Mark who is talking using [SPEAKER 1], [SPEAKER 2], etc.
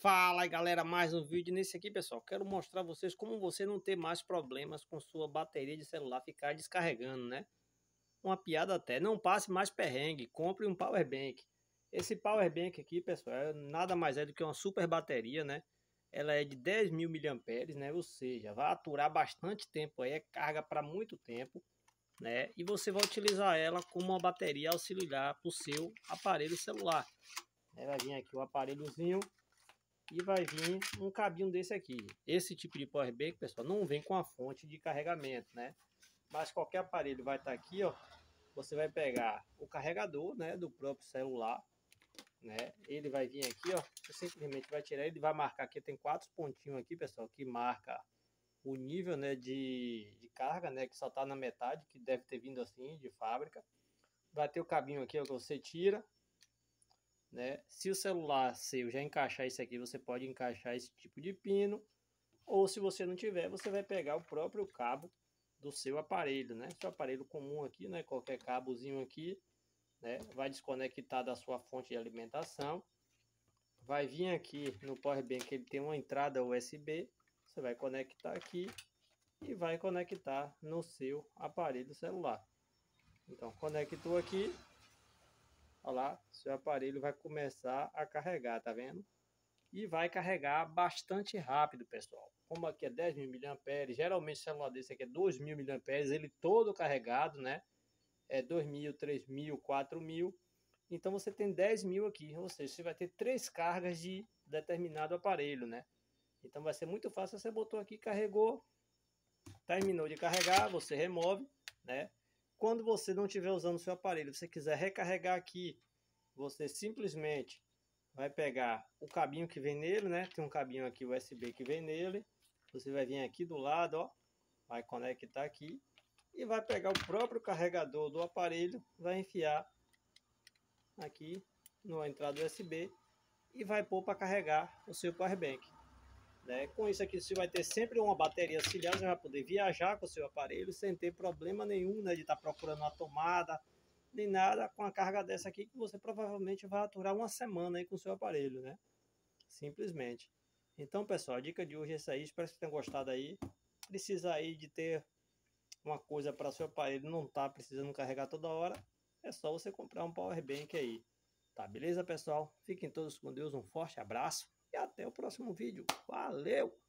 [SPEAKER 1] Fala aí galera, mais um vídeo nesse aqui pessoal, quero mostrar a vocês como você não ter mais problemas com sua bateria de celular ficar descarregando, né? Uma piada até, não passe mais perrengue, compre um power bank. Esse power bank aqui pessoal, nada mais é do que uma super bateria, né? Ela é de 10.000 mAh, né? Ou seja, vai aturar bastante tempo aí, é carga para muito tempo, né? E você vai utilizar ela como uma bateria auxiliar para o seu aparelho celular. Vai vir aqui o aparelhozinho e vai vir um cabinho desse aqui. Esse tipo de power bank, pessoal, não vem com a fonte de carregamento, né? Mas qualquer aparelho vai estar aqui, ó. Você vai pegar o carregador, né, do próprio celular, né? Ele vai vir aqui, ó. Você simplesmente vai tirar, ele vai marcar aqui, tem 4 pontinhos aqui, pessoal, que marca o nível, né, de carga, né, que só tá na metade, que deve ter vindo assim de fábrica. Vai ter o cabinho aqui, ó, que você tira, né? Se o celular seu já encaixar isso aqui, você pode encaixar esse tipo de pino, ou se você não tiver, você vai pegar o próprio cabo do seu aparelho, né? Seu aparelho comum aqui, né? Qualquer cabozinho aqui, né? Vai desconectar da sua fonte de alimentação. Vai vir aqui no power bank, ele tem uma entrada USB, você vai conectar aqui e vai conectar no seu aparelho celular. Então, conectou aqui, olha lá, seu aparelho vai começar a carregar, tá vendo? E vai carregar bastante rápido, pessoal. Como aqui é 10.000 mAh, geralmente o celular desse aqui é 2.000 mAh, ele todo carregado, né? É 2.000, 3.000, 4.000. Então você tem 10.000 aqui, ou seja, você vai ter 3 cargas de determinado aparelho, né? Então vai ser muito fácil, você botou aqui, carregou, terminou de carregar, você remove, né? Quando você não estiver usando o seu aparelho, você quiser recarregar aqui, você simplesmente vai pegar o cabinho que vem nele, né? Tem um cabinho aqui USB que vem nele. Você vai vir aqui do lado, ó, vai conectar aqui e vai pegar o próprio carregador do aparelho, vai enfiar aqui na entrada USB e vai pôr para carregar o seu power bank, né? Com isso aqui você vai ter sempre uma bateria auxiliar, você vai poder viajar com o seu aparelho sem ter problema nenhum, né, de estar procurando uma tomada nem nada, com a carga dessa aqui que você provavelmente vai aturar uma semana aí com o seu aparelho, né? Simplesmente. Então, pessoal, a dica de hoje é essa aí. Espero que vocês tenham gostado aí. Precisa aí de ter uma coisa para seu aparelho não tá precisando carregar toda hora. É só você comprar um power bank aí. Tá, beleza, pessoal? Fiquem todos com Deus. Um forte abraço e até o próximo vídeo. Valeu!